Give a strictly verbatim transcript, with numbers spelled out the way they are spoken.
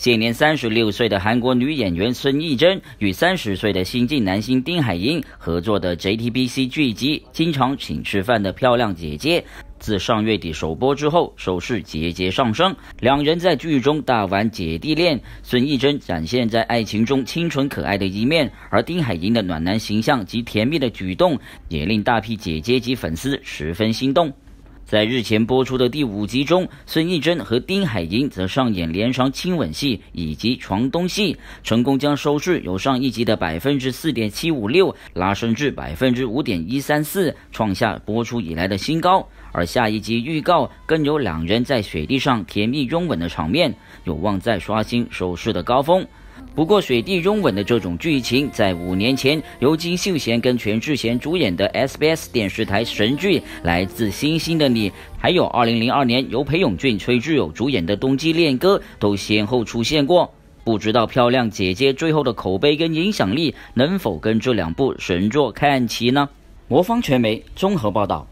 现年三十六岁的韩国女演员孙艺珍与三十岁的新晋男星丁海寅合作的 J T B C 剧集《经常请吃饭的漂亮姐姐》，自上月底首播之后，收视节节上升。两人在剧中大玩姐弟恋，孙艺珍展现在爱情中清纯可爱的一面，而丁海寅的暖男形象及甜蜜的举动，也令大批姐姐及粉丝十分心动。在日前播出的第五集中，孙艺珍和丁海寅则上演连场亲吻戏以及床东戏，成功将收视由上一集的 百分之四点七五六 拉升至 百分之五点一三四， 创下播出以来的新高。而下一集预告更有两人在雪地上甜蜜拥吻的场面，有望再刷新收视的高峰。不过，雪地拥吻的这种剧情，在五年前由金秀贤跟全智贤主演的 S B S 电视台神剧《来自星星的你》，还有二零零二年由裴勇俊、崔智友主演的《冬季恋歌》都先后出现过。不知道漂亮姐姐最后的口碑跟影响力能否跟这两部神作看齐呢？魔方传媒综合报道。